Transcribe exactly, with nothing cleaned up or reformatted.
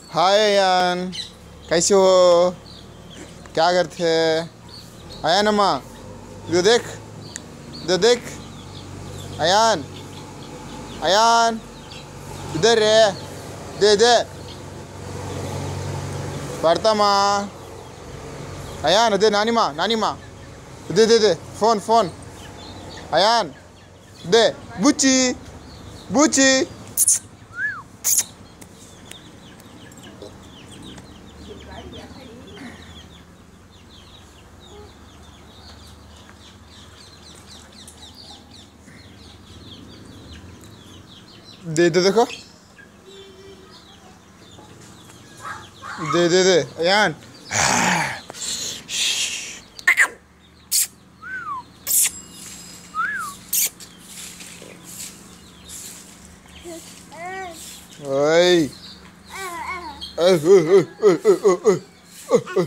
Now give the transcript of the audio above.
हाय अयान, कैसे हो? क्या करते हैं? अयान अम्मा, इधर देख, इधर देख। अयान, अयान, इधर रे, दे दे पढ़ता माँ। अयान दे, नानी माँ, नानी माँ, दे दे दे फोन फोन। अयान दे, बुच्ची बुच्ची। दे दे, देखो, दे दे दे अयान। ओए ओए ओए ओए ओए ओए।